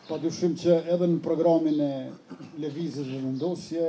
Padyshim që edhe në programin e lëvizjes dhe vendosje,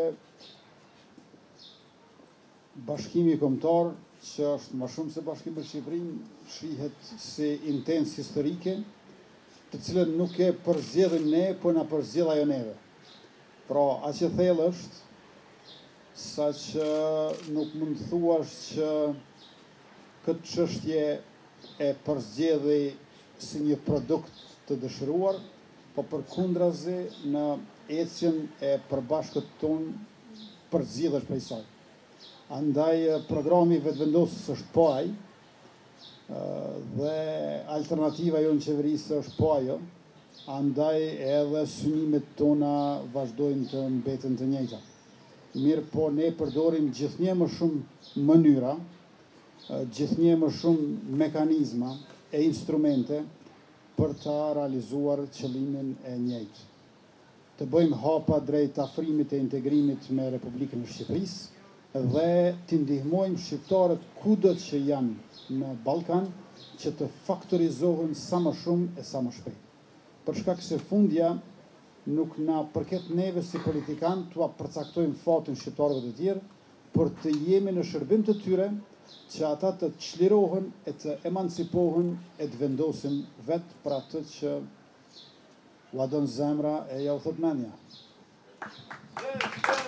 Bashkimi Kombëtar, që është më shumë se Bashkimi për Shqipërinë, shihet si intens historike, të cilën nuk e përzgjedhim ne, po na përzgjedh ajo neve. Pra, aq e thellë është, saqë nuk mund të thuash që këtë çështje e përzgjedhi si një produkt të dëshiruar, po përkundrazi në ecjen e përbashkët tonë përzgjedhësh prej saj. Andaj programi vetëvendosës është po ai, dhe alternativa jonë qeverisë është po ajo, andaj edhe synimet tona vazhdojnë të mbeten të njëjta. Mirë po ne përdorim gjithnjë më shumë mënyra, gjithnjë më shumë mekanizma e instrumente për ta realizuar qëllimin e njëjtë. Të bëjmë hapa drejt afrimit e integrimit me Republikën e Shqipërisë dhe të ndihmojmë shqiptarët kudo që janë në Ballkan që të faktorizohen sa më shumë e sa më shpejt. Për shkak se fundja nuk na përket neve si politikan t'ua përcaktojmë fatin shqiptarëve të tjerë, por të jemi në shërbim të tyre që ata të çlirohen e të emancipohen e të vendosin vetë për atë që ua don zemra e ja u thot mendja.